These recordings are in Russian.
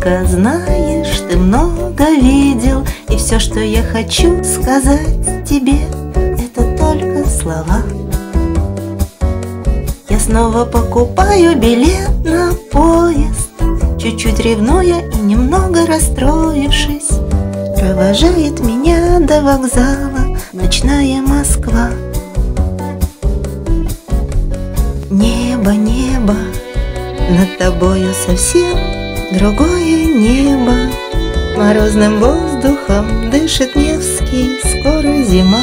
только знаешь, ты много видел, и все, что я хочу сказать тебе, это только слова. Я снова покупаю билет на поезд, чуть-чуть ревнуя и немного расстроившись. Провожает меня до вокзала ночная Москва. Небо, небо, над тобою совсем другое небо. Морозным воздухом дышит Невский, скоро зима.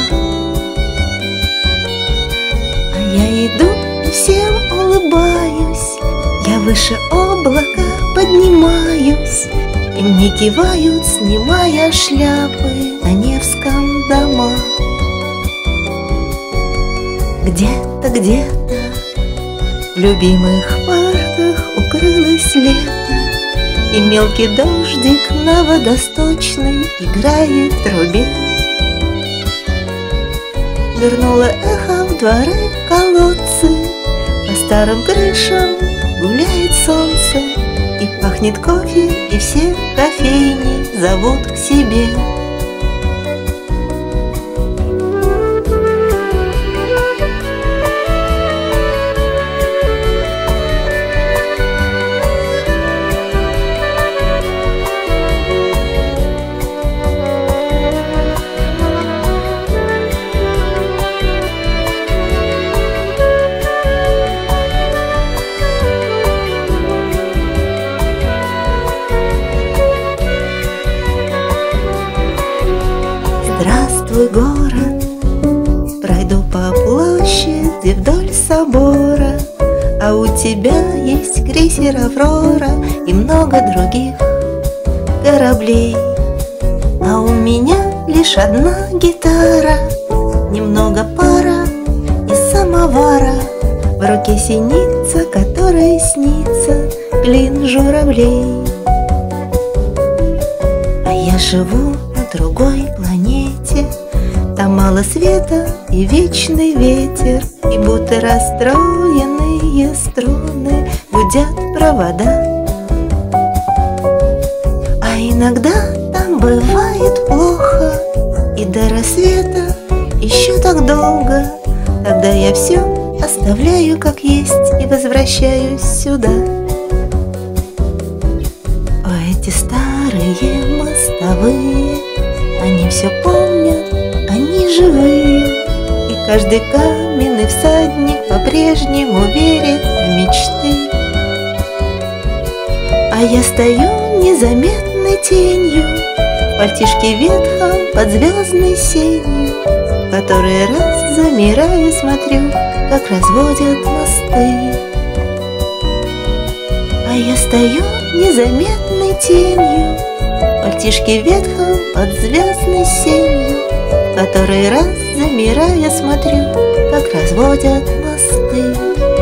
А я иду и всем улыбаюсь, я выше облака поднимаюсь, и мне кивают, снимая шляпы, на Невском дома. Где-то, где-то в любимых парках укрылось лето, и мелкий дождик на водосточной играет в трубе. Вернуло эхо в дворы, колодцы, по старым крышам гуляет солнце, и пахнет кофе, и все кофейни зовут к себе. Здравствуй, город, пройду по площади вдоль собора, а у тебя есть крейсер «Аврора» и много других кораблей. А у меня лишь одна гитара, немного пара из самовара, в руке синица, которой снится клин журавлей. А я живу на другой планете, там мало света и вечный ветер, и будто расстроенные струны гудят провода. А иногда там бывает плохо, и до рассвета еще так долго. Тогда я все оставляю как есть и возвращаюсь сюда. О, эти старые мостовые, они все помнят, они живые, и каждый каменный всадник по-прежнему верит в мечты. А я стою незаметной тенью в пальтишке ветхом под звездной сенью, в который раз замираю, смотрю, как разводят мосты. А я стою незаметной тенью в пальтишке ветхом под звездной сенью, в который раз замирая, смотрю, как разводят мосты.